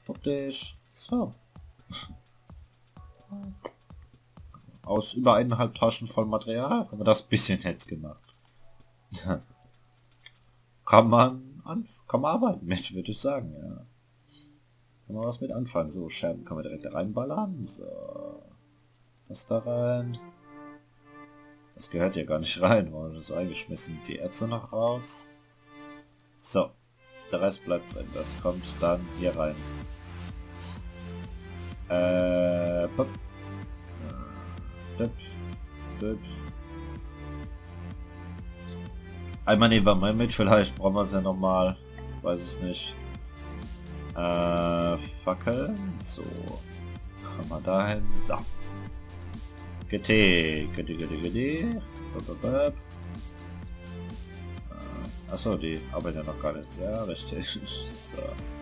Guck dich. So. Aus über 1,5 Taschen voll Material haben wir das bisschen jetzt gemacht. kann man arbeiten mit, würde ich sagen, ja. Kann man was mit anfangen. So, Scherben kann man direkt reinballern. So. Das da rein. Das gehört ja gar nicht rein, weil das ist eingeschmissen. Die Erze noch raus. So. Der Rest bleibt drin. Das kommt dann hier rein. Pop. Dip. Dip. Einmal nehmen wir mal mit, vielleicht brauchen wir es ja nochmal. Weiß es nicht. Fackeln. So. Kommen wir dahin. So. GT. Achso, die arbeiten ja noch gar nichts. Ja, richtig. So.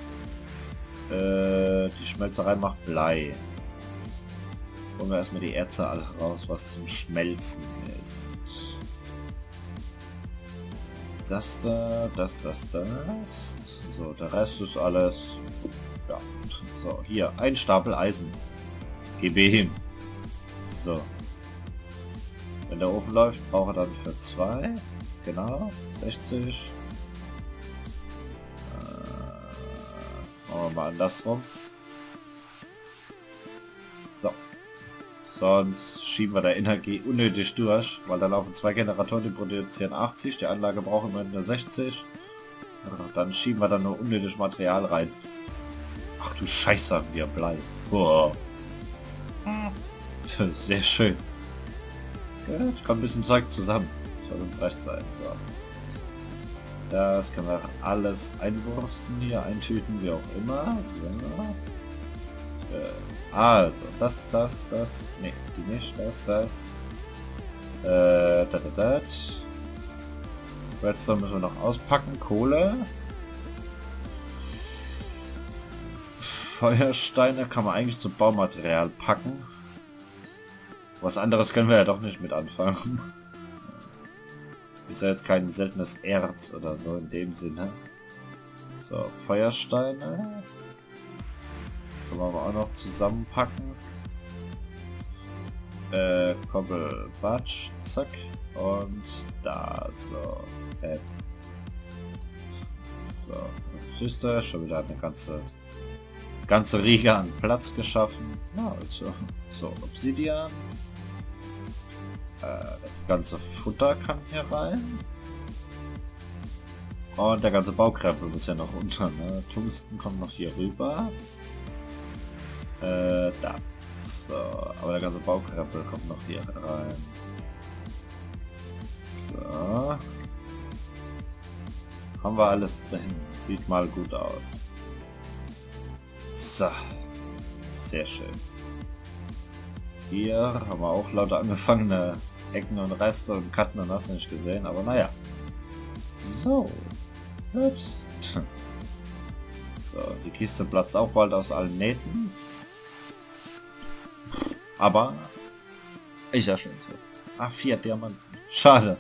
Die Schmelzerei macht Blei. Holen wir erstmal die Erze alle raus, was zum Schmelzen ist. Das da, das. So, der Rest ist alles. Ja. So, hier, ein Stapel Eisen. GB hin. So. Wenn der Ofen läuft, braucht er dann für 2. Genau, 60. Machen wir mal andersrum. So. Sonst schieben wir da Energie unnötig durch, weil da laufen 2 Generatoren, die produzieren 80, die Anlage braucht immer nur 60. Dann schieben wir da nur unnötig Material rein. Ach du Scheiße, haben wir Blei. Boah. Sehr schön. Gut, kommt ein bisschen Zeug zusammen. Soll uns recht sein. So. Das können wir alles einwursten hier, eintüten, wie auch immer. So. Also, das. Ne, die nicht. Das. Redstone müssen wir noch auspacken. Kohle. Feuersteine kann man eigentlich zu Baumaterial packen. Was anderes können wir ja doch nicht mit anfangen. Ist ja jetzt kein seltenes Erz oder so in dem Sinne. So, Feuersteine. Können wir aber auch noch zusammenpacken. Koppel, Batsch, zack. Und da, so. So, siehst du, schon wieder eine ganze Riege an Platz geschaffen. Ja, also, so, Obsidian. Das ganze Futter kann hier rein. Und der ganze Baukrempel muss ja noch unter, ne? Tungsten kommt noch hier rüber. Da. So, aber der ganze Baukrempel kommt noch hier rein. So. Haben wir alles drin. Sieht mal gut aus. So. Sehr schön. Hier haben wir auch lauter angefangene Ecken und Reste und Kanten und hast du nicht gesehen, aber naja. So. Ups. So, die Kiste platzt auch bald aus allen Nähten. Aber ist ja schön so. Ach, 4 Diamanten. Schade.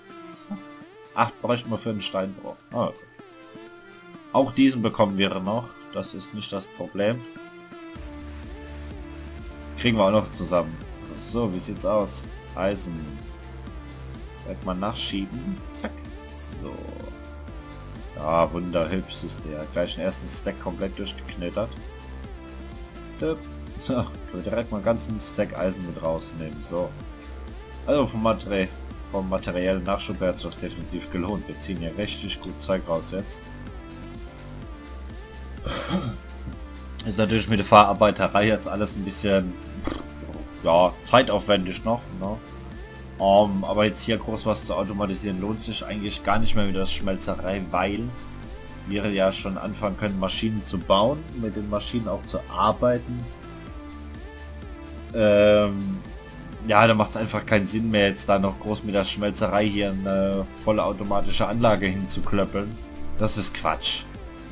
8 bräuchten wir für einen Steinbruch. Oh, okay. Auch diesen bekommen wir noch. Das ist nicht das Problem. Kriegen wir auch noch zusammen. So, wie sieht's aus? Eisen. Wird man nachschieben. Zack. So. Ja, wunderhübsch ist der. Gleich den ersten Stack komplett durchgeknittert. So, können wir direkt mal einen ganzen Stack Eisen mit rausnehmen. So. Also vom materiellen Nachschub her hat sich das definitiv gelohnt. Wir ziehen hier richtig gut Zeug raus jetzt. Ist natürlich mit der Verarbeiterei jetzt alles ein bisschen, ja, zeitaufwendig noch, ne? Aber jetzt hier groß was zu automatisieren lohnt sich eigentlich gar nicht mehr mit der Schmelzerei, weil wir ja schon anfangen können, Maschinen zu bauen, mit den Maschinen auch zu arbeiten. Ja, da macht es einfach keinen Sinn mehr, jetzt da noch groß mit der Schmelzerei hier eine volle automatische Anlage hinzuklöppeln. Das ist Quatsch.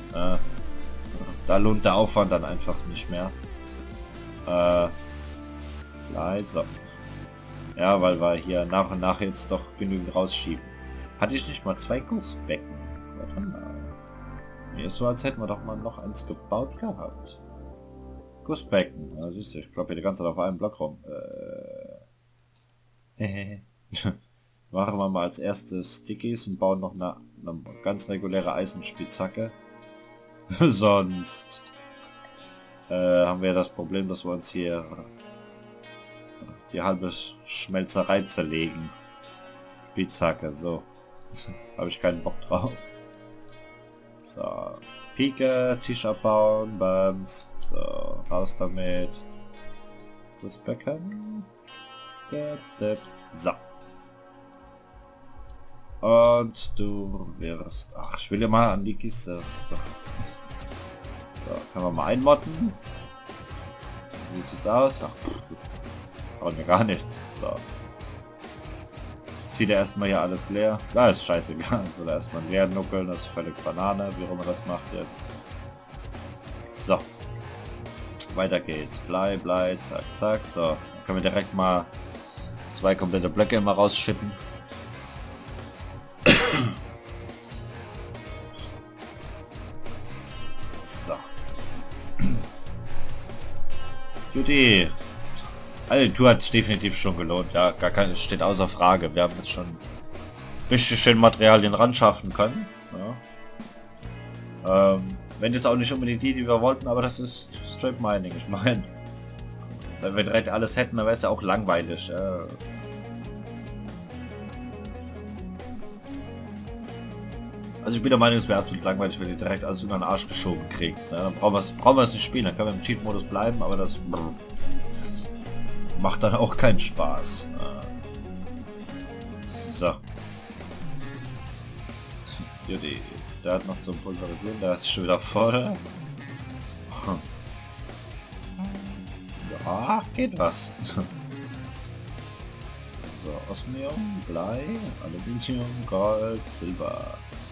Da lohnt der Aufwand dann einfach nicht mehr. Leise. Ja, weil wir hier nach und nach jetzt doch genügend rausschieben. Hatte ich nicht mal 2 Gussbecken? Warte mal. Mir ist so, als hätten wir doch mal noch eins gebaut gehabt. Gussbecken. Ja, siehst du, ich klopp hier die ganze Zeit auf einem Block rum. Machen wir mal als erstes Stickies und bauen noch eine ganz reguläre Eisenspitzhacke. Sonst haben wir das Problem, dass wir uns hier die halbe Schmelzerei zerlegen. Spitzhacke, so. Habe ich keinen Bock drauf. So. Pike, Tisch abbauen, Bams. So, raus damit. Gussbecken. So. Und du wirst... Ach, ich will ja mal an die Kiste. So, können wir mal einmotten. Wie sieht's aus? Ach, gut. Brauchen wir gar nichts. So. Jetzt zieht er erstmal hier alles leer. Da ist scheißegal. Will er erstmal leer nuckeln. Das ist völlig Banane, wie auch immer das macht jetzt. So. Weiter geht's. Blei, zack, zack. So. Dann können wir direkt mal 2 komplette Blöcke immer rausschippen. So. Judy. Also die Tour hat sich definitiv schon gelohnt. Ja, gar keine, steht außer Frage. Wir haben jetzt schon richtig schön Materialien ran schaffen können. Ja. Wenn jetzt auch nicht unbedingt die wir wollten, aber das ist Straight Mining. Ich meine, wenn wir direkt alles hätten, dann wäre es ja auch langweilig. Also ich bin der Meinung, es wäre absolut langweilig, wenn du direkt alles über den Arsch geschoben kriegst. Ja, dann brauchen wir es nicht spielen, dann können wir im Cheat-Modus bleiben, aber das macht dann auch keinen Spaß. So. Judy, der hat noch zum Pulverisieren, der ist schon wieder voll. Ja, geht was. So, Osmium, Blei, Aluminium, Gold, Silber.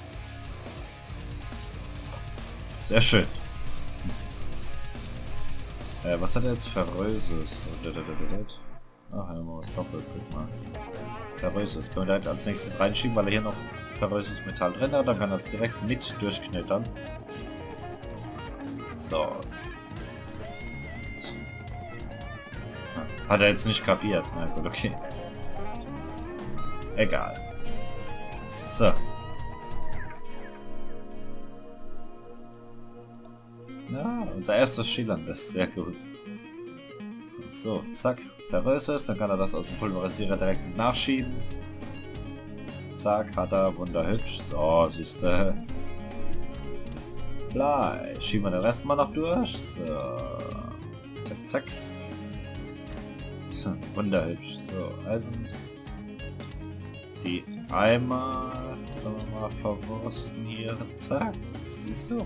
Sehr schön. Was hat er jetzt? Ferröses. Ach, ja, mal was doppelt. Guck mal. Ferröses. Können wir direkt als nächstes reinschieben, weil er hier noch ferröses Metall drin hat. Dann kann er es direkt mit durchknittern. So. Hat er jetzt nicht kapiert. Na gut, okay. Egal. So. Ja, unser erstes Schillern ist sehr gut. So, zack, Ferröses, dann kann er das aus dem Pulverisierer direkt nachschieben. Zack, hat er, wunderhübsch. So, siehste. Blei, schieben wir den Rest mal noch durch. So, zack, zack. Wunderhübsch. So, Eisen. Die Eimer können wir mal verwursten hier. Zack, so.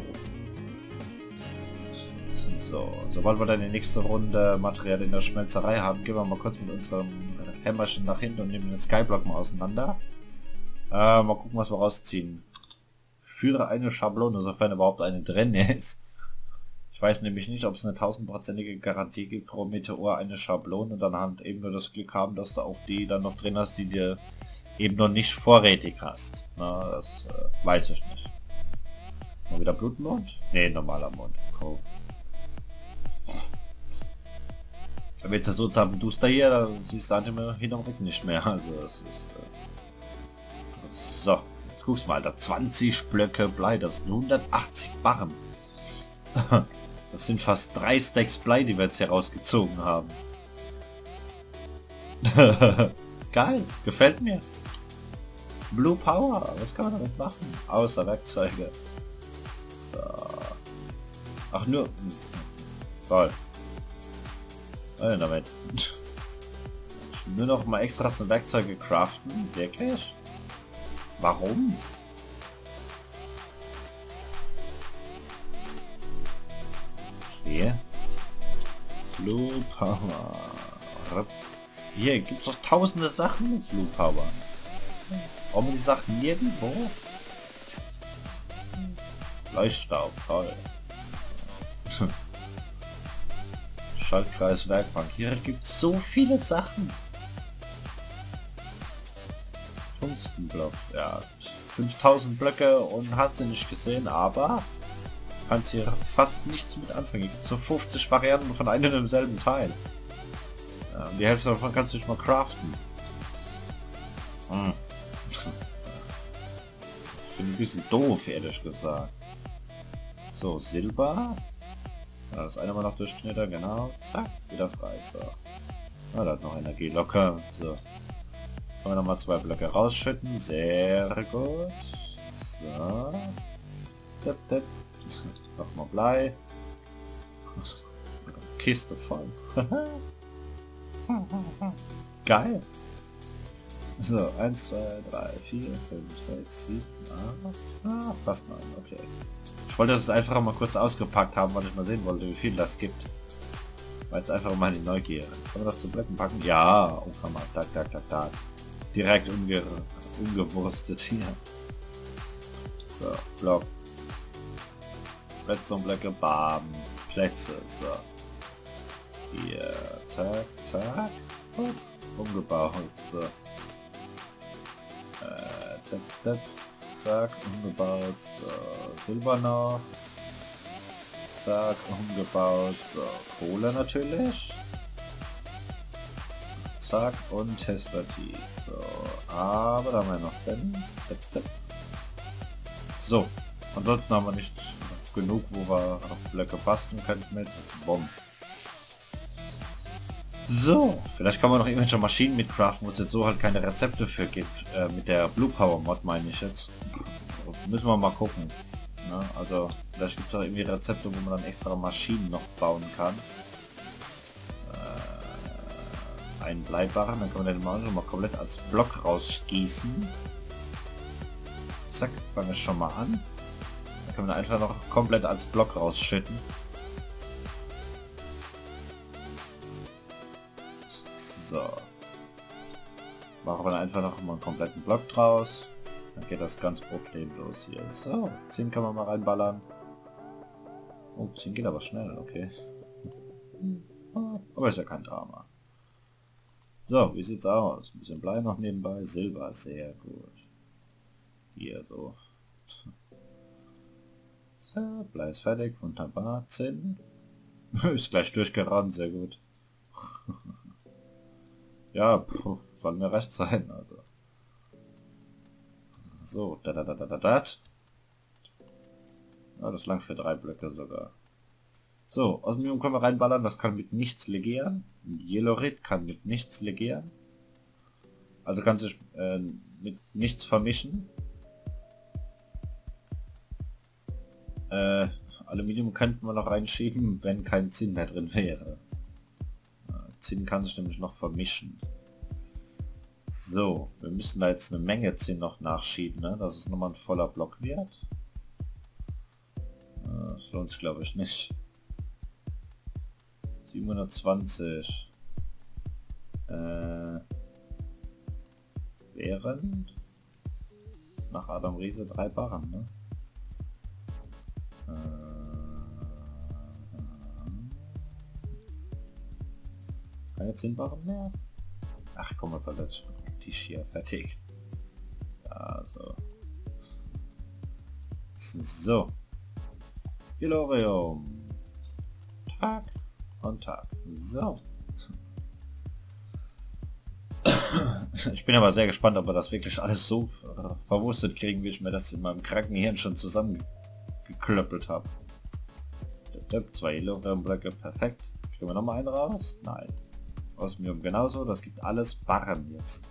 So, sobald wir dann die nächste Runde Material in der Schmelzerei haben, gehen wir mal kurz mit unserem Hämmerchen nach hinten und nehmen den Skyblock mal auseinander. Mal gucken, was wir rausziehen. Führe eine Schablone, sofern überhaupt eine drin ist. Ich weiß nämlich nicht, ob es eine 1000%ige Garantie gibt pro Meteor eine Schablone und dann halt eben nur das Glück haben, dass du auch die dann noch drin hast, die dir eben noch nicht vorrätig hast. Na, das weiß ich nicht. Mal wieder Blutmond? Ne, normaler Mond. Cool. Wenn jetzt so zappenduster hier, dann siehst du hinter dem Rücken nicht mehr. Also das ist... So, jetzt guckst du mal, da 20 Blöcke Blei, das sind 180 Barren. Das sind fast 3 Stacks Blei, die wir jetzt hier rausgezogen haben. Geil, gefällt mir. Blue Power, was kann man damit machen? Außer Werkzeuge. So. Ach nur... Toll. Damit. Nur noch mal extra zum Werkzeuge craften? Wirklich? Warum? Okay. Blue Power. Hier gibt's doch tausende Sachen mit Blue Power. Brauchen wir die Sachen nirgendwo? Leuchtstaub, toll. Schaltkreis, Werkbank. Hier gibt es so viele Sachen. Tungstenblock, ja. 5000 Blöcke und hast du nicht gesehen, aber kannst hier fast nichts mit anfangen. Es gibt so 50 Varianten von einem und demselben Teil. Ja, und die Hälfte davon kannst du nicht mal craften. Hm. Ich finde ein bisschen doof, ehrlich gesagt. So, Silber. Ja, das eine mal noch durchknittern, genau. Zack, wieder frei. So. Ah, da hat noch Energie locker. So. Können wir nochmal 2 Blöcke rausschütten. Sehr gut. So. Tipp, tipp. Nochmal Blei. Kiste voll. Geil. So, 1, 2, 3, 4, 5, 6, 7, 8. Fast 9, okay. Ich wollte das einfach mal kurz ausgepackt haben, weil ich mal sehen wollte, wie viel das gibt. War jetzt einfach mal die Neugier. Kann man das zu Blöcken packen? Ja, oh, kann man. Tak, tak, tak, tak. Direkt umgewurstet hier. So, Block. Plätze und Blöcke, bam. Plätze, so. Hier, tak, tak. Umgebaut, so. Tak, tak. Zack, umgebaut, so. Silber noch. Zack, umgebaut, so. Kohle natürlich. Zack, und Testativ, so. Aber da haben wir noch Ben. So, ansonsten haben wir nicht genug, wo wir Blöcke basteln könnten mit. Bomb. So, vielleicht kann man noch irgendwelche Maschinen mitcraften, wo es jetzt so halt keine Rezepte für gibt. Mit der Blue Power Mod meine ich jetzt. Müssen wir mal gucken. Ne? Also, vielleicht gibt es auch irgendwie Rezepte, wo man dann extra Maschinen noch bauen kann. Einen Bleibarren, dann können wir den mal komplett als Block rausgießen. Zack, fangen wir schon mal an. Dann können wir einfach noch komplett als Block rausschütten. So. Machen wir dann einfach noch mal einen kompletten Block draus. Dann geht das ganz problemlos hier. So, 10 kann man mal reinballern. Oh, 10 geht aber schnell, okay. Aber ist ja kein Drama. So, wie sieht's aus? Ein bisschen Blei noch nebenbei. Silber, sehr gut. Hier so. So, Blei ist fertig. Wunderbar. 10. Ist gleich durchgerannt, sehr gut. Ja, soll mir recht sein, also. So, Ja, das langt für 3 Blöcke sogar. So, Osmium können wir reinballern, das kann mit nichts legieren. Yellowrit kann mit nichts legieren. Also kann sich mit nichts vermischen. Aluminium könnten wir noch reinschieben, wenn kein Zinn mehr drin wäre. Zinn kann sich nämlich noch vermischen. So, wir müssen da jetzt eine Menge Zinn noch nachschieben, ne? Dass es nochmal ein voller Block wird. Das lohnt sich glaube ich nicht. 720 während nach Adam Riese 3 Barren, ne? Keine 10 Barren mehr? Ach komm, was soll das? Tisch hier fertig. Ja, so. So. Pilorium. Tag und Tag. So. Ich bin aber sehr gespannt, ob wir das wirklich alles so verwurstet kriegen, wie ich mir das in meinem kranken Hirn schon zusammengeklöppelt habe. 2 Pilorium-Blöcke, perfekt. Kriegen wir nochmal einen raus? Nein. Osmium genauso, das gibt alles Barren jetzt.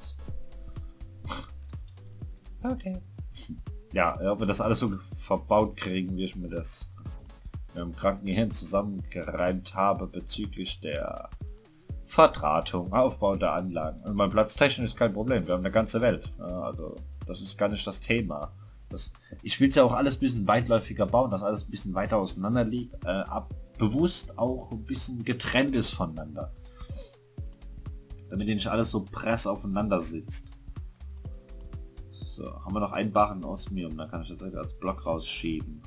Okay. Ja, ob wir das alles so verbaut kriegen, wie ich mir das im kranken Gehirn zusammengereimt habe bezüglich der Verdrahtung, Aufbau der Anlagen. Und mein platztechnisch ist kein Problem, wir haben eine ganze Welt. Also das ist gar nicht das Thema. Ich will es ja auch alles ein bisschen weitläufiger bauen, dass alles ein bisschen weiter auseinander liegt, bewusst auch ein bisschen getrennt ist voneinander. Damit nicht alles so press aufeinander sitzt. So, haben wir noch einen Barren Osmium, dann kann ich das als Block rausschieben.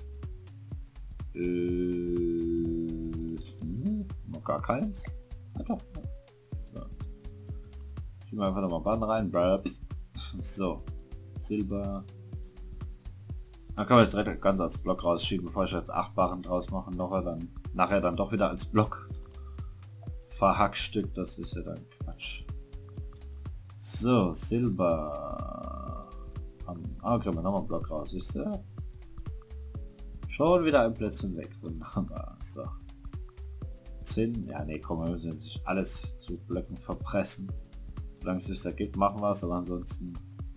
Noch gar keins? Ja, doch. So. Schieben wir einfach nochmal Barren rein. So, Silber. Dann können wir es direkt ganz als Block rausschieben, bevor ich jetzt 8 Barren draus mache, nachher dann doch wieder als Block verhackstück, das ist ja dann Quatsch. So, Silber. Okay, wir nochmal einen Block raus, ist der? Schon wieder ein Plätzchen weg. Wunderbar. So. 10. Ja, nee, komm, wir müssen sich alles zu Blöcken verpressen. Solange es sich ergibt, machen wir es, aber ansonsten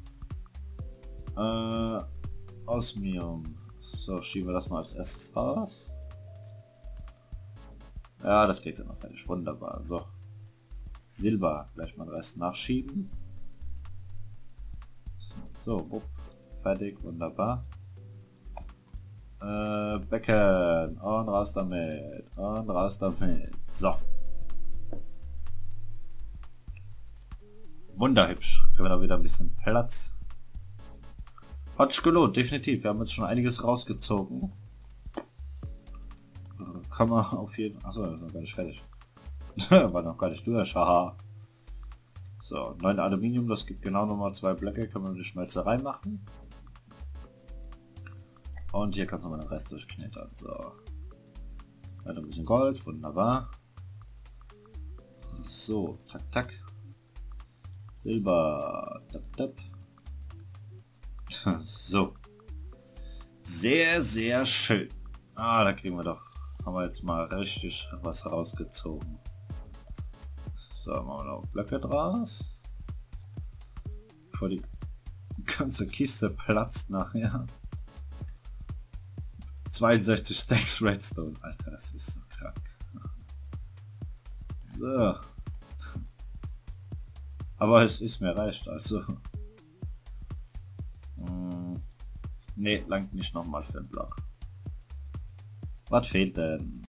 Osmium. So, schieben wir das mal als erstes raus. Ja, das geht ja noch fertig. Wunderbar. So. Silber. Gleich mal den Rest nachschieben. So, wupp. Fertig. Wunderbar. Becken. Und raus damit. Und raus damit. So. Wunderhübsch. Können wir da wieder ein bisschen Platz. Hat sich gelohnt, definitiv. Wir haben jetzt schon einiges rausgezogen. Kann man auf jeden Fall... Achso, das ist noch gar nicht fertig. War noch gar nicht durch, haha. So, 9 Aluminium, das gibt genau nochmal 2 Blöcke, können wir die Schmelzerei machen. Und hier kannst du mal den Rest durchknettern. So. Weiter ein bisschen Gold, wunderbar. So, tak tak. Silber, tap tap. So. Sehr, sehr schön. Ah, da kriegen wir doch. Haben wir jetzt mal richtig was rausgezogen. So, machen wir noch Blöcke draus. Bevor die ganze Kiste platzt nachher. 62 Stacks Redstone. Alter, das ist so krank. So. Aber es ist mir recht, also. Ne, langt nicht nochmal für den Block. Was fehlt denn?